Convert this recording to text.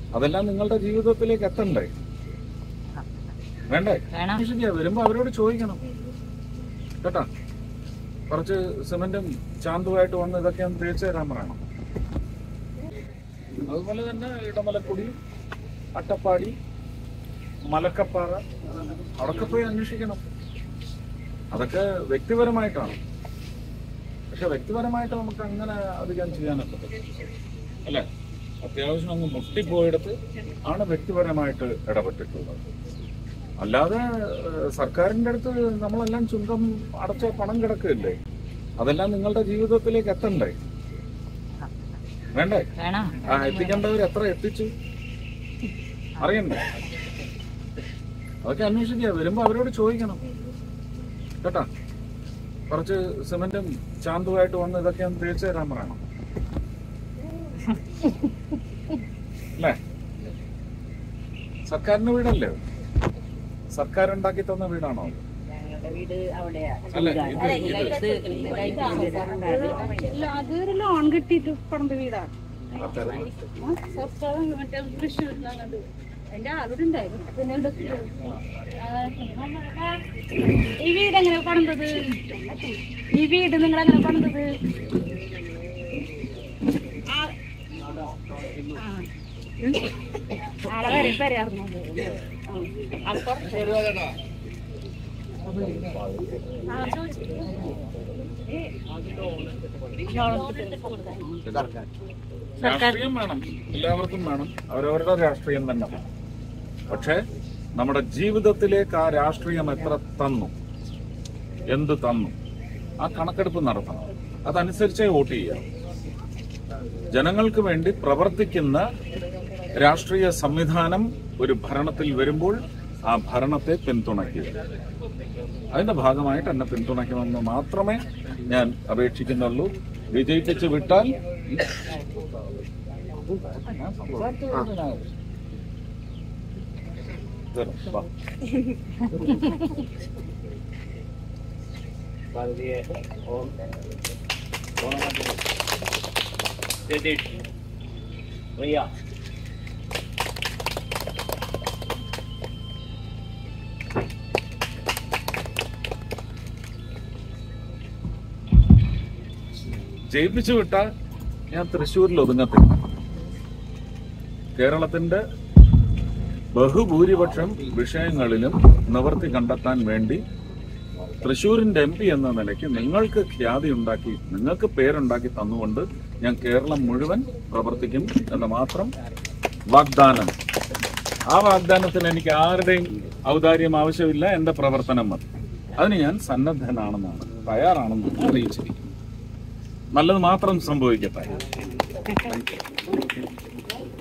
അതെല്ലാം നിങ്ങളുടെ ജീവിതത്തിലേക്ക് എത്തണ്ടേ? വേണ്ടേ? വരുമ്പോ അവരോട് ചോദിക്കണം കേട്ടാ. കുറച്ച് സിമെന്റും ചാന്തുമായിട്ട് വന്ന് ഇതൊക്കെ ഒന്ന് തേച്ച് തരാൻ പറയണം. അതുപോലെ തന്നെ ഇടമലക്കുടി, അട്ടപ്പാടി, മലക്കപ്പാറ, അവിടൊക്കെ പോയി അന്വേഷിക്കണം. അതൊക്കെ വ്യക്തിപരമായിട്ടാണ്. പക്ഷെ വ്യക്തിപരമായിട്ട് നമുക്ക് അങ്ങനെ അധികം ചെയ്യാനൊക്കെ അല്ലേ? അത്യാവശ്യം അങ്ങ് മുട്ടിപ്പോയിടത്ത് ആണ് വ്യക്തിപരമായിട്ട് ഇടപെട്ടിട്ടുള്ളത്. അല്ലാതെ സർക്കാരിന്റെ അടുത്ത് നമ്മളെല്ലാം ചുങ്കം അടച്ച പണം കിടക്കില്ലേ? അതെല്ലാം നിങ്ങളുടെ ജീവിതത്തിലേക്ക് എത്തണ്ടേ? വേണ്ടേ? എത്തിക്കേണ്ടവർ എത്ര എത്തിച്ചു അറിയണ്ടേ? അതൊക്കെ അന്വേഷിക്കുക. വരുമ്പോ അവരോട് ചോദിക്കണം കേട്ടാ. കുറച്ച് സിമെന്റും ചാന്തുമായിട്ട് വന്ന് ഇതൊക്കെ ഒന്ന് തേച്ച് തരാൻ പറയണം. അല്ലേ? സർക്കാരിന്റെ വീടല്ലേ? സർക്കാർ ഉണ്ടാക്കി തന്ന വീടാണോ? അതൊരു ലോൺ കിട്ടിയിട്ട് പണിത വീടാണ്. അതിന്റെ ആളുണ്ടായിരുന്നു. ഈ വീട് എങ്ങനെ പണിതത്? ഈ വീട് നിങ്ങൾ എങ്ങനെ പണിതത്? ആളെ വരെ പറയാറുണ്ട്. രാഷ്ട്രീയം വേണം, എല്ലാവർക്കും വേണം. അവരവരുടെ രാഷ്ട്രീയം തന്നെ വേണം. പക്ഷെ നമ്മുടെ ജീവിതത്തിലേക്ക് ആ രാഷ്ട്രീയം എത്ര തന്നു, എന്ത് തന്നു, ആ കണക്കെടുപ്പ് നടത്തണം. അതനുസരിച്ചേ വോട്ട് ചെയ്യാം. ജനങ്ങൾക്ക് വേണ്ടി പ്രവർത്തിക്കുന്ന രാഷ്ട്രീയ സംവിധാനം ഒരു ഭരണത്തിൽ വരുമ്പോൾ ആ ഭരണത്തെ പിന്തുണയ്ക്കുക. അതിന്റെ ഭാഗമായിട്ട് എന്നെ പിന്തുണയ്ക്കണമെന്ന് മാത്രമേ ഞാൻ അപേക്ഷിക്കുന്നുള്ളൂ. വിജയിപ്പിച്ച് വിട്ടാൽ ജയിപ്പിച്ചു വിട്ടാൽ ഞാൻ തൃശ്ശൂരിൽ ഒതുങ്ങത്തില്ല. കേരളത്തിന്റെ ബഹുഭൂരിപക്ഷം വിഷയങ്ങളിലും നിവൃത്തി കണ്ടെത്താൻ വേണ്ടി തൃശ്ശൂരിന്റെ MP എന്ന നിലയ്ക്ക് നിങ്ങൾക്ക് ഖ്യാതി ഉണ്ടാക്കി, നിങ്ങൾക്ക് പേരുണ്ടാക്കി തന്നുകൊണ്ട് ഞാൻ കേരളം മുഴുവൻ പ്രവർത്തിക്കും എന്ന് മാത്രം വാഗ്ദാനം. ആ വാഗ്ദാനത്തിന് എനിക്ക് ആരുടെയും ഔദാര്യം ആവശ്യമില്ല. എന്റെ പ്രവർത്തനം മതി. അതിന് ഞാൻ സന്നദ്ധനാണെന്നാണ്, തയ്യാറാണെന്നാണ് അറിയിച്ചിരിക്കുന്നത്. നല്ലത് മാത്രം സംഭവിക്കട്ടെ.